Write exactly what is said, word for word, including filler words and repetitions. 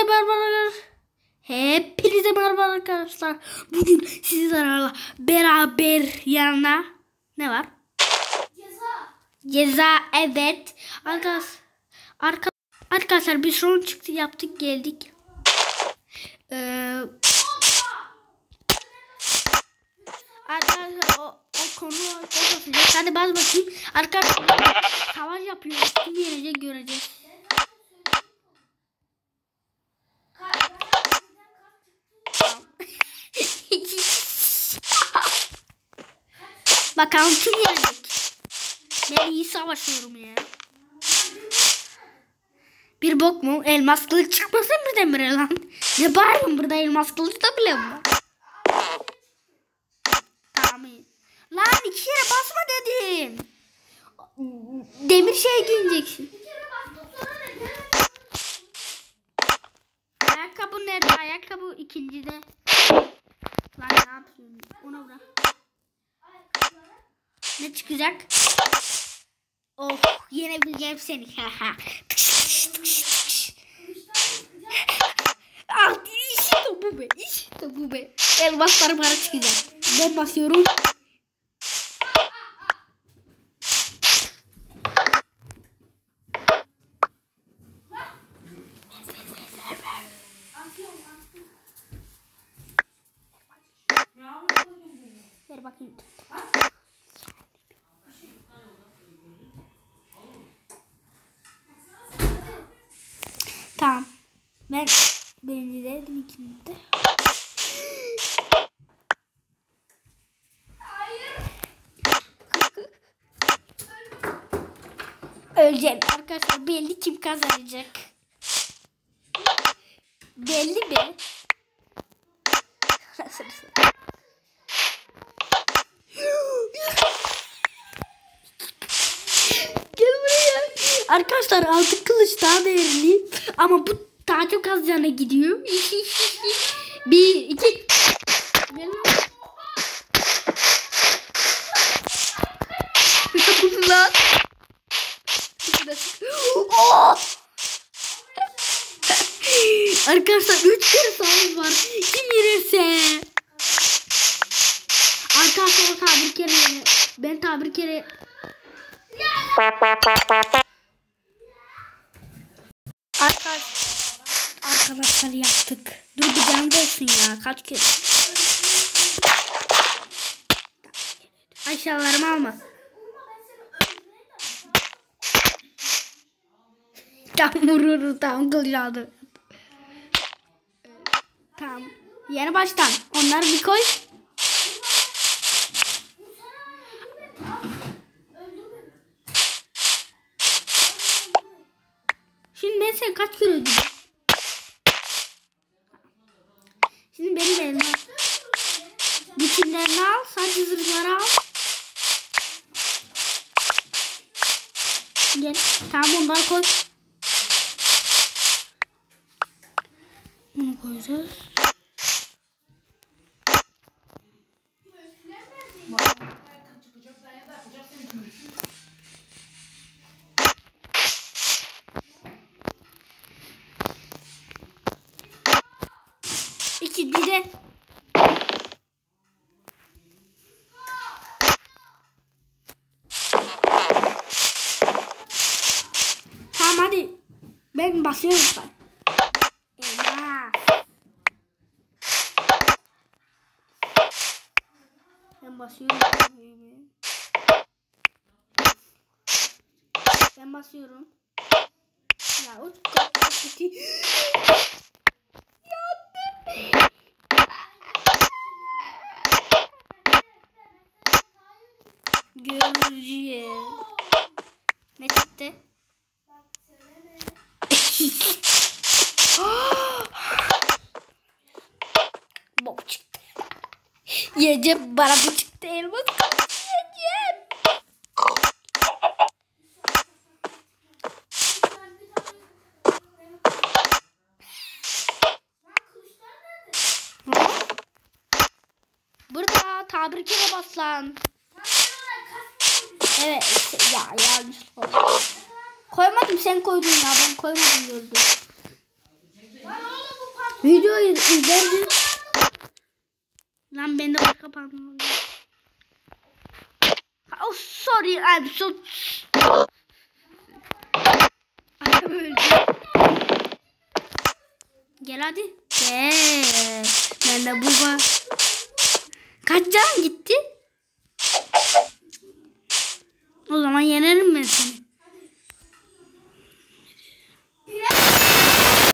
merhaba arkadaşlar. Hepinize merhaba arkadaşlar. Bugün sizlerle beraber yanına ne var? Ceza. Ceza, evet. Arkadaşlar, arka, arkadaşlar bir sorun çıktı, yaptık geldik. Ee, arkadaşlar o, o konu o hadi baz bakayım. Arkadaşlar savaş yapıyoruz. Kim yenecek göreceğiz. Bakalım kim yenecek. Ben iyi savaşıyorum ya. Bir bok mu? Elmas kılıç çıkmasın mı demire lan? Ne bağırıyorsun burada, elmas kılıç da bile mi? Tamam. Lan iki kere basma dedim. Demir şey giyeceksin. Ayakkabı nerede? Ayakkabı ikincide. Lan ne yapıyorsun? Ona bırak. Ne çıkacak? Oh, yenebileceğim seni. Ah, işte bu be. İşte bu be. Elmaslar bana çıkacak. Ben basıyorum. Ver bakayım. Tamam. Ben birinci dedim, ikinci de. Öleceğim arkadaşlar, belli kim kazanacak. Belli mi? Gel buraya. Arkadaşlar altı kılıç daha değerli ama bu daha çok az cana gidiyor. Bir, iki. Gel. Bu lan. Oh! Arkadaşlar üç kere savaş var. Kim yenirse. Arkadaşlar o tabir kere. Ben tabir kere. Arkadaşlar, arkadaşlar yaptık. Dur bir can olsun ya. Kaç kere. Aşağılarımı alma. Tam vurur, tam kılıçladı. Tamam. Yeni baştan. Onları bir koy. Şimdi ben seni kaç kere öldürdüm? Şimdi beni de eline al. Bütünlerini al. Sadece zırhları al. Gel. Tamam, onları koy. Bunu koyacağız. İki de. Tamam hadi. Ben basıyorum ben. Eyvah. Ben basıyorum. Ben basıyorum. Ya o çok kötü. Göreceğiz. Ne çıktı? Bok çıktı. Yiyeceğim, bana bu çıktı. Elmas yiyeceğim. Burada tabir kere bas lan. Evet ya, yanlış oldu. Koymadım, sen koydun ya, ben koymadım gördüm. Videoyu izlerdim. Lan bende başka pantolon oldu. Oh sorry I'm so. Adam öldü. Gel hadi. Gel. Bende bu var. Kaç can gitti? O zaman yenerim ben seni.